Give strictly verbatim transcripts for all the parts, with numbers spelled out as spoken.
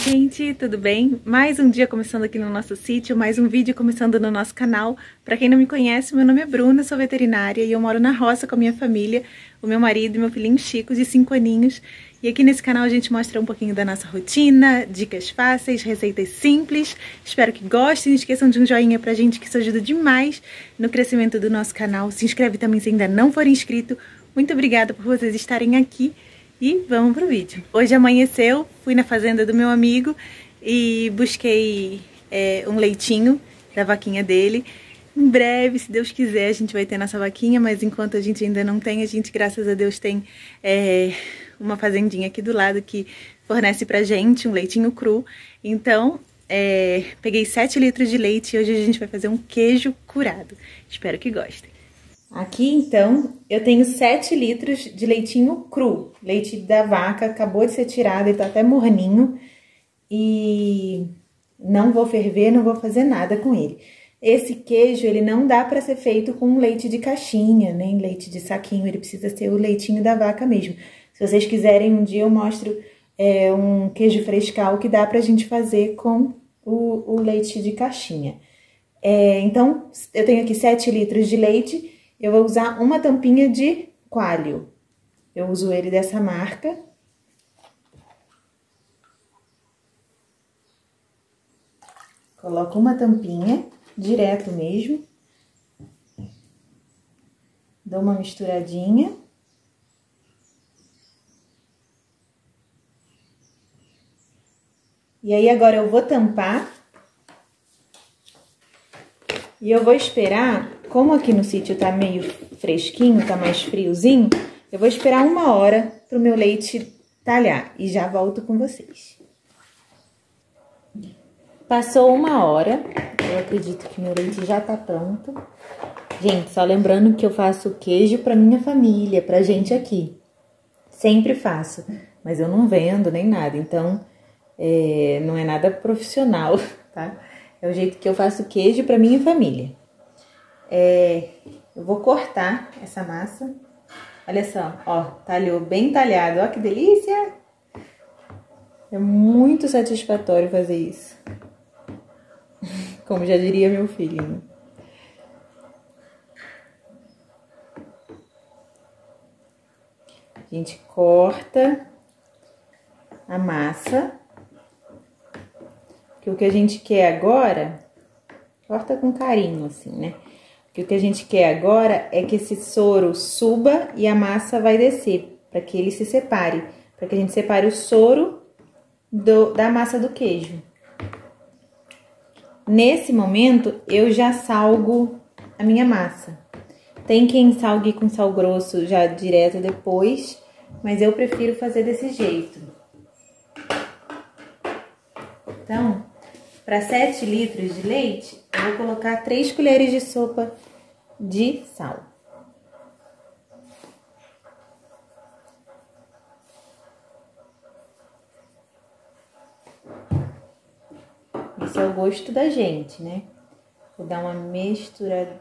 gente, tudo bem? Mais um dia começando aqui no nosso sítio, mais um vídeo começando no nosso canal. Pra quem não me conhece, meu nome é Bruna, sou veterinária e eu moro na roça com a minha família, o meu marido e meu filhinho Chico, de cinco aninhos. E aqui nesse canal a gente mostra um pouquinho da nossa rotina, dicas fáceis, receitas simples. Espero que gostem, não esqueçam de um joinha pra gente, que isso ajuda demais no crescimento do nosso canal. Se inscreve também se ainda não for inscrito. Muito obrigada por vocês estarem aqui. E vamos pro vídeo. Hoje amanheceu, fui na fazenda do meu amigo e busquei é, um leitinho da vaquinha dele. Em breve, se Deus quiser, a gente vai ter nossa vaquinha, mas enquanto a gente ainda não tem, a gente, graças a Deus, tem é, uma fazendinha aqui do lado que fornece pra gente um leitinho cru. Então, é, peguei sete litros de leite e hoje a gente vai fazer um queijo curado. Espero que gostem. Aqui, então, eu tenho sete litros de leitinho cru. Leite da vaca, acabou de ser tirado, ele tá até morninho. E não vou ferver, não vou fazer nada com ele. Esse queijo, ele não dá pra ser feito com leite de caixinha, nem leite de saquinho. Ele precisa ser o leitinho da vaca mesmo. Se vocês quiserem, um dia eu mostro é, um queijo frescal que dá pra gente fazer com o, o leite de caixinha. É, então, eu tenho aqui sete litros de leite. Eu vou usar uma tampinha de coalho. Eu uso ele dessa marca. Coloco uma tampinha, direto mesmo. Dou uma misturadinha. E aí, agora eu vou tampar. E eu vou esperar, como aqui no sítio tá meio fresquinho, tá mais friozinho, eu vou esperar uma hora pro meu leite talhar e já volto com vocês. Passou uma hora, eu acredito que meu leite já tá pronto. Gente, só lembrando que eu faço queijo pra minha família, pra gente aqui. Sempre faço, mas eu não vendo nem nada, então é, não é nada profissional, tá? É o jeito que eu faço queijo pra minha família. É, eu vou cortar essa massa. Olha só, ó, talhou bem talhado. Ó que delícia! É muito satisfatório fazer isso. Como já diria meu filho. A gente corta a massa. Que o que a gente quer agora, corta com carinho assim, né? Que o que a gente quer agora é que esse soro suba e a massa vai descer, para que ele se separe, para que a gente separe o soro do, da massa do queijo. Nesse momento, eu já salgo a minha massa. Tem quem salgue com sal grosso já direto depois, mas eu prefiro fazer desse jeito. Então, para sete litros de leite, eu vou colocar três colheres de sopa de sal. Esse é o gosto da gente, né? Vou dar uma misturadinha.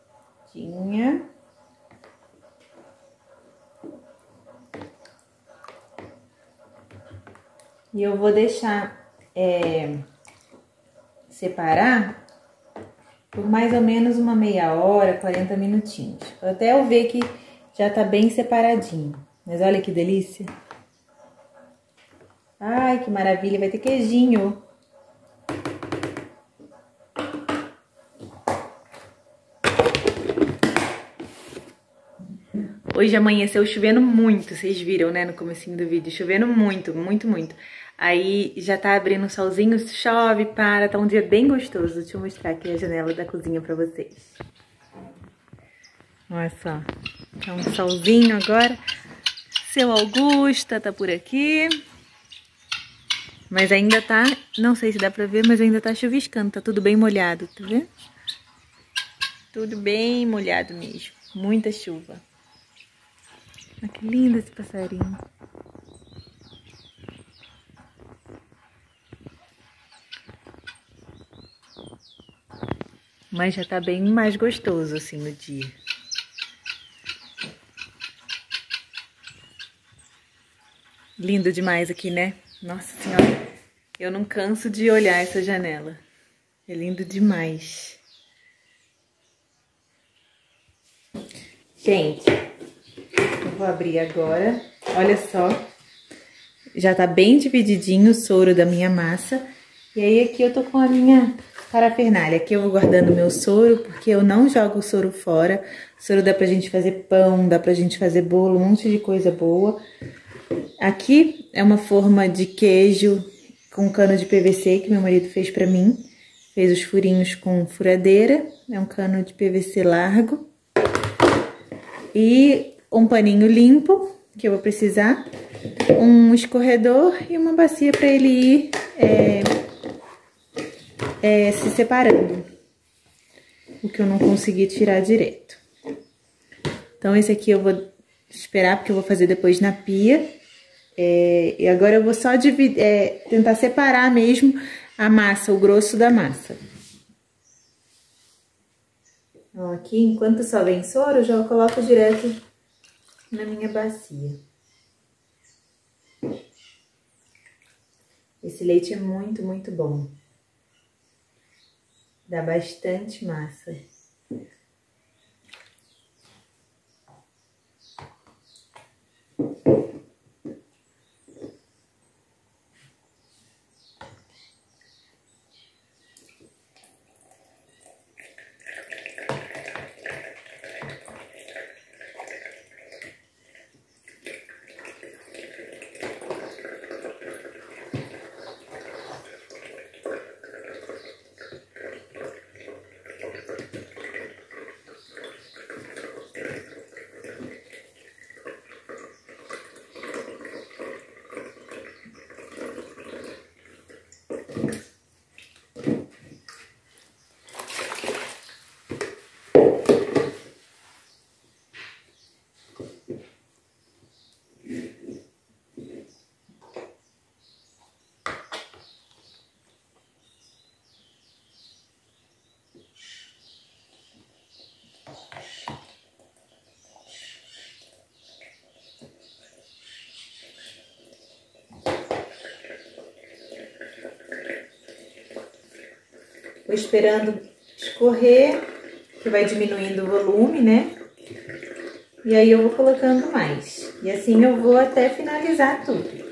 E eu vou deixar é, separar por mais ou menos uma meia hora, quarenta minutinhos. Até eu ver que já tá bem separadinho. Mas olha que delícia. Ai, que maravilha, vai ter queijinho. Hoje amanheceu chovendo muito, vocês viram, né, no comecinho do vídeo. Chovendo muito, muito, muito. Aí já tá abrindo o solzinho, chove, para, tá um dia bem gostoso. Deixa eu mostrar aqui a janela da cozinha pra vocês. Olha só, tá um solzinho agora. Seu Augusta tá por aqui. Mas ainda tá, não sei se dá pra ver, mas ainda tá chuviscando, tá tudo bem molhado, tá vendo? Tudo bem molhado mesmo, muita chuva. Olha que lindo esse passarinho. Mas já tá bem mais gostoso assim no dia. Lindo demais aqui, né? Nossa Senhora. Eu não canso de olhar essa janela. É lindo demais. Gente, eu vou abrir agora. Olha só. Já tá bem divididinho o soro da minha massa. E aí aqui eu tô com a minha parafernália. Aqui eu vou guardando o meu soro, porque eu não jogo o soro fora. O soro dá pra gente fazer pão, dá pra gente fazer bolo, um monte de coisa boa. Aqui é uma forma de queijo com cano de P V C que meu marido fez pra mim. Fez os furinhos com furadeira. É um cano de P V C largo. E um paninho limpo, que eu vou precisar. Um escorredor e uma bacia pra ele ir é, é, se separando. O que eu não consegui tirar direito. Então esse aqui eu vou esperar, porque eu vou fazer depois na pia. É, e agora eu vou só dividir, é, tentar separar mesmo a massa, o grosso da massa. Então, aqui, enquanto só vem soro, eu já coloco direto na minha bacia. Esse leite é muito, muito bom. Dá bastante massa. Vou esperando escorrer, que vai diminuindo o volume, né? E aí eu vou colocando mais. E assim eu vou até finalizar tudo.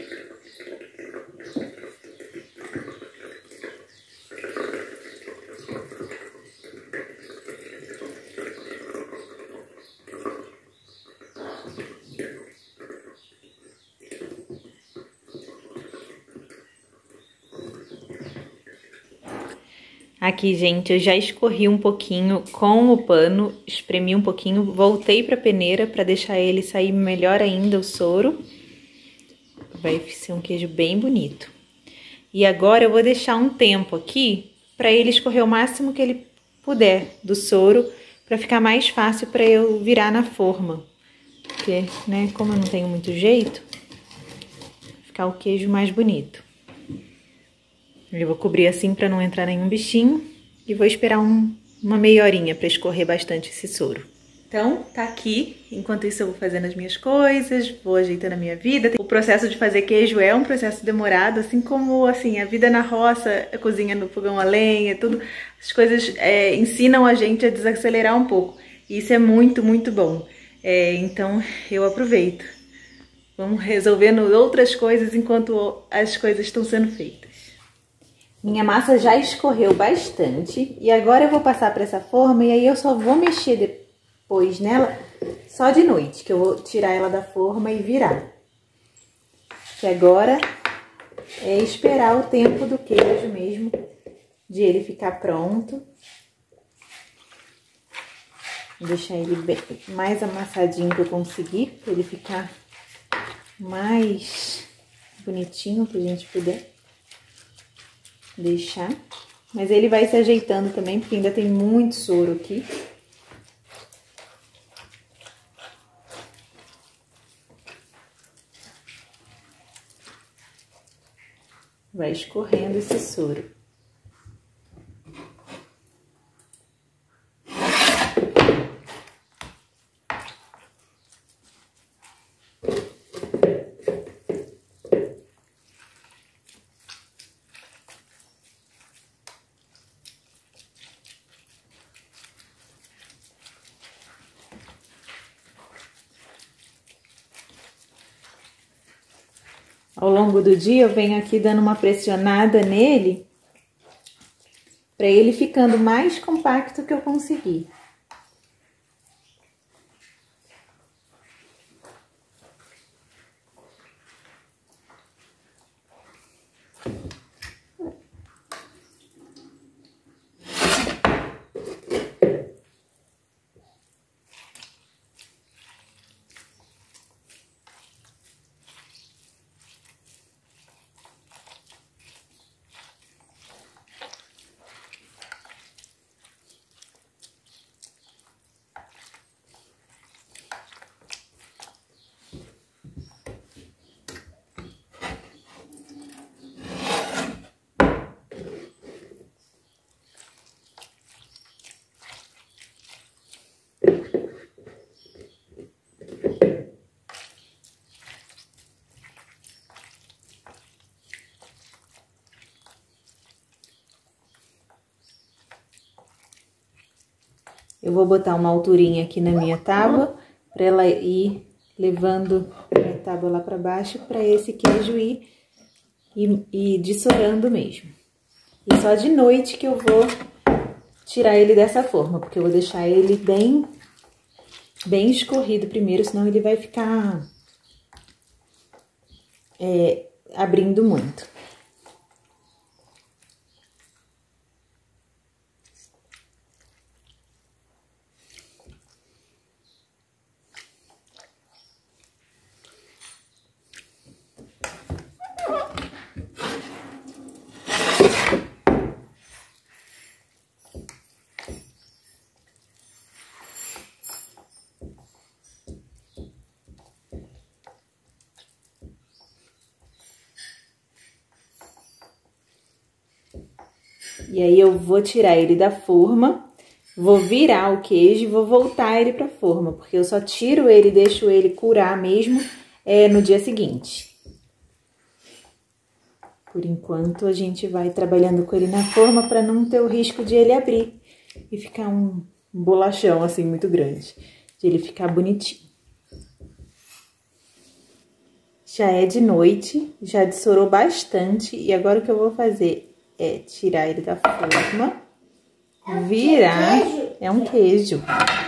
Aqui, gente, eu já escorri um pouquinho com o pano, espremi um pouquinho, voltei pra peneira pra deixar ele sair melhor ainda o soro. Vai ser um queijo bem bonito. E agora eu vou deixar um tempo aqui pra ele escorrer o máximo que ele puder do soro, pra ficar mais fácil pra eu virar na forma. Porque, né, como eu não tenho muito jeito, vai ficar o queijo mais bonito. Eu vou cobrir assim pra não entrar nenhum bichinho e vou esperar um, uma meia horinha pra escorrer bastante esse soro. Então, tá aqui. Enquanto isso eu vou fazendo as minhas coisas, vou ajeitando a minha vida. O processo de fazer queijo é um processo demorado, assim como assim, a vida na roça, a cozinha no fogão a lenha, tudo. As coisas é, ensinam a gente a desacelerar um pouco. E isso é muito, muito bom. É, então, eu aproveito. Vamos resolvendo outras coisas enquanto as coisas estão sendo feitas. Minha massa já escorreu bastante e agora eu vou passar para essa forma e aí eu só vou mexer depois nela só de noite, que eu vou tirar ela da forma e virar. Que agora é esperar o tempo do queijo mesmo, de ele ficar pronto. Vou deixar ele bem, mais amassadinho que eu conseguir, para ele ficar mais bonitinho que a gente puder deixar. Mas ele vai se ajeitando também, porque ainda tem muito soro aqui. Vai escorrendo esse soro. Ao longo do dia eu venho aqui dando uma pressionada nele, para ele ficando mais compacto que eu conseguir. Eu vou botar uma alturinha aqui na minha tábua, para ela ir levando a tábua lá para baixo, para esse queijo ir, ir, ir dessorando mesmo. E só de noite que eu vou tirar ele dessa forma, porque eu vou deixar ele bem, bem escorrido primeiro, senão ele vai ficar é, abrindo muito. E aí eu vou tirar ele da forma, vou virar o queijo e vou voltar ele pra forma, porque eu só tiro ele e deixo ele curar mesmo é, no dia seguinte. Por enquanto a gente vai trabalhando com ele na forma para não ter o risco de ele abrir e ficar um bolachão assim muito grande, de ele ficar bonitinho. Já é de noite, já dessorou bastante e agora o que eu vou fazer é tirar ele da forma, virar, é um queijo,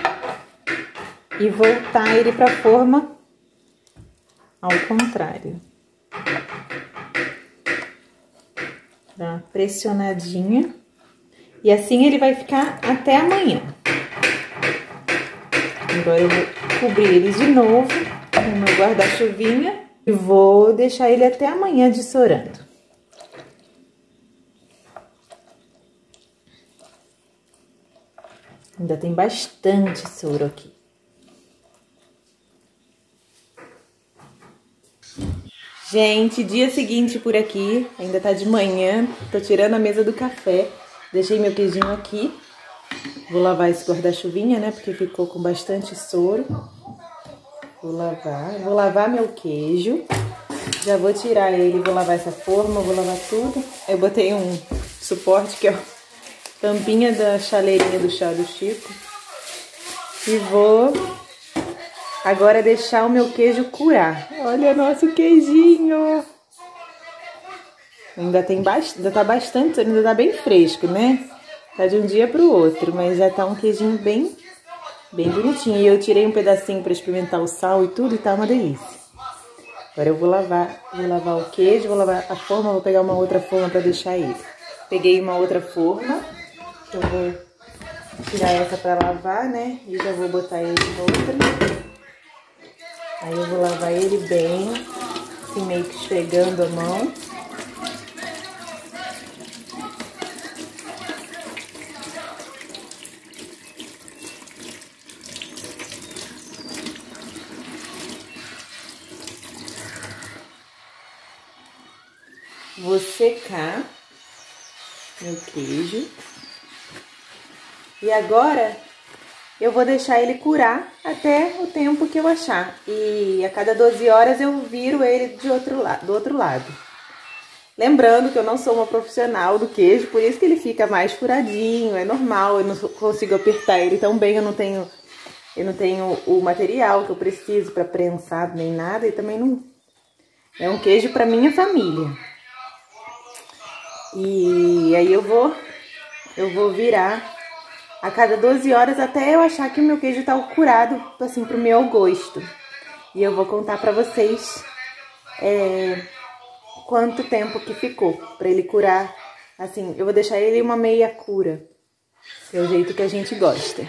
e voltar ele pra forma ao contrário. Dá uma pressionadinha, e assim ele vai ficar até amanhã. Agora eu vou cobrir ele de novo com o meu guarda-chuvinha e vou deixar ele até amanhã dessorando. Ainda tem bastante soro aqui. Gente, dia seguinte por aqui, ainda tá de manhã, tô tirando a mesa do café, deixei meu queijinho aqui. Vou lavar esse guarda-chuvinha, né, porque ficou com bastante soro. Vou lavar, vou lavar meu queijo, já vou tirar ele, vou lavar essa forma, vou lavar tudo. Eu botei um suporte que é o tampinha da chaleirinha do chá do Chico. E vou agora deixar o meu queijo curar. Olha nosso queijinho! Ainda tem bastante, ainda tá bastante, ainda tá bem fresco, né? Tá de um dia pro outro, mas já tá um queijinho bem, bem bonitinho. E eu tirei um pedacinho pra experimentar o sal e tudo e tá uma delícia. Agora eu vou lavar, vou lavar o queijo, vou lavar a forma, vou pegar uma outra forma pra deixar ele. Peguei uma outra forma. Eu vou tirar essa pra lavar, né? E já vou botar ele em outra. Aí eu vou lavar ele bem, assim meio que esfregando a mão. Vou secar meu queijo. E agora eu vou deixar ele curar até o tempo que eu achar. E a cada doze horas eu viro ele de outro lado, do outro lado. Lembrando que eu não sou uma profissional do queijo, por isso que ele fica mais furadinho, é normal, eu não consigo apertar ele tão bem, eu não tenho, eu não tenho o material que eu preciso para prensar nem nada, e também não, É um queijo para minha família. E aí eu vou, eu vou virar a cada doze horas até eu achar que o meu queijo tá curado, assim, pro meu gosto. E eu vou contar pra vocês é, quanto tempo que ficou pra ele curar. Assim, eu vou deixar ele uma meia cura, que é o jeito que a gente gosta.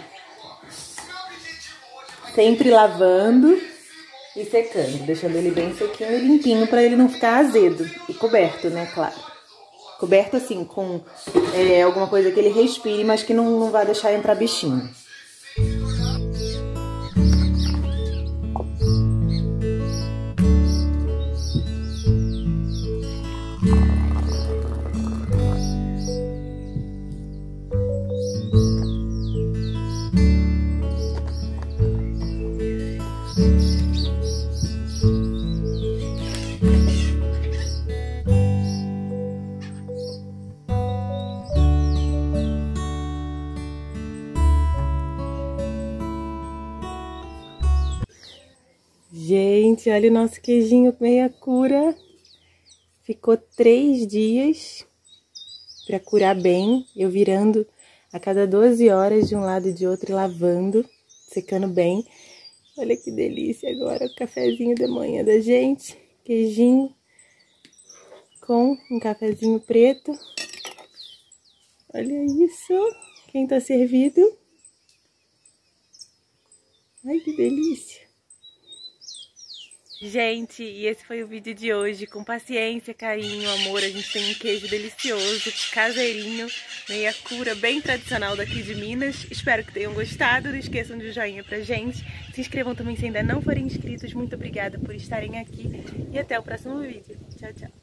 Sempre lavando e secando, deixando ele bem sequinho e limpinho pra ele não ficar azedo. E coberto, né, claro. Coberto assim, com é, alguma coisa que ele respire, mas que não, não vai deixar entrar bichinho. Gente, olha o nosso queijinho meia cura. Ficou três dias para curar bem. Eu virando a cada doze horas de um lado e de outro e lavando, secando bem. Olha que delícia agora o cafezinho da manhã da gente. Queijinho com um cafezinho preto. Olha isso. Quem tá servido. Ai, que delícia. Gente, e esse foi o vídeo de hoje. Com paciência, carinho, amor, a gente tem um queijo delicioso, caseirinho, meia cura, bem tradicional daqui de Minas. Espero que tenham gostado. Não esqueçam de joinha pra gente. Se inscrevam também se ainda não forem inscritos. Muito obrigada por estarem aqui e até o próximo vídeo. Tchau, tchau.